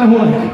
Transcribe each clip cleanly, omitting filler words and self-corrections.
holek.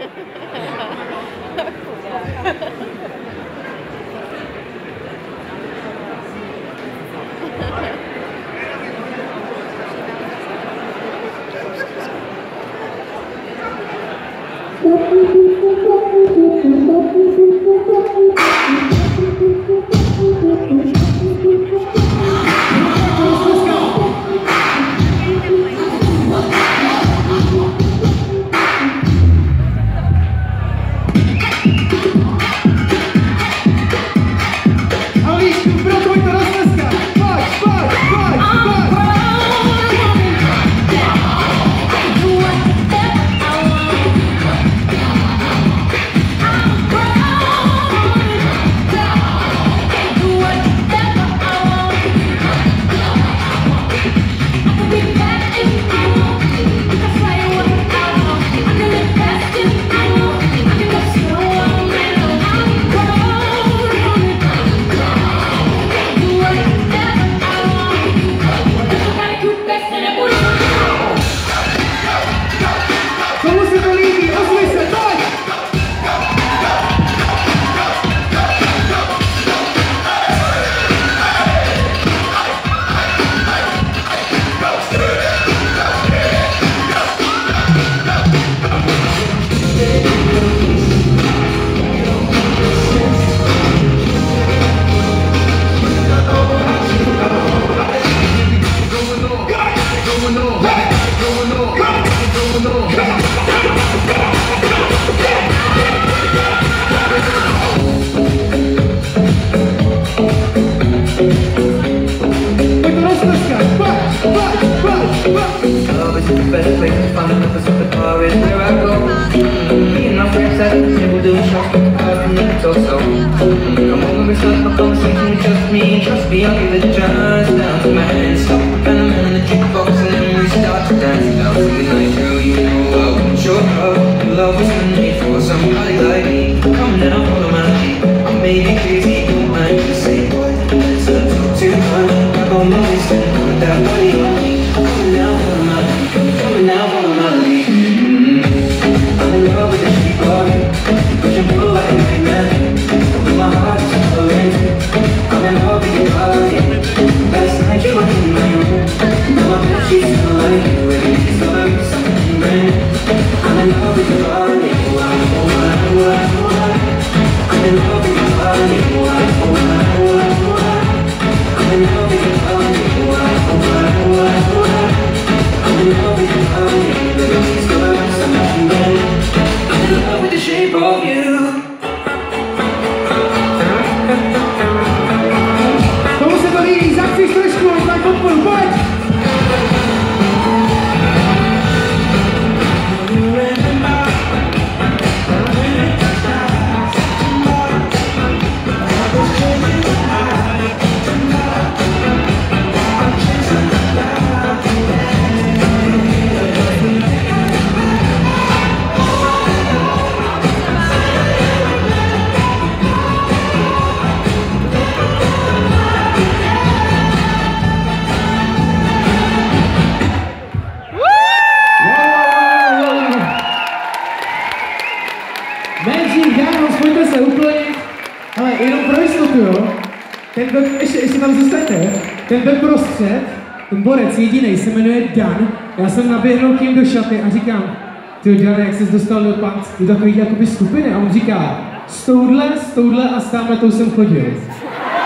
Ten prostřed, ten borec jedinej se jmenuje Dan. Já jsem naběhnul k ním do šaty a říkám, ty Dan, jak jsi dostal do takových jakoby skupiny? A on říká, s touhle a s támhletou jsem chodil.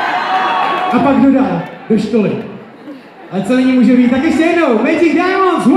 A pak dodal, do školy. Ale co nyní může být? Tak ještě jednou, Magic Diamonds!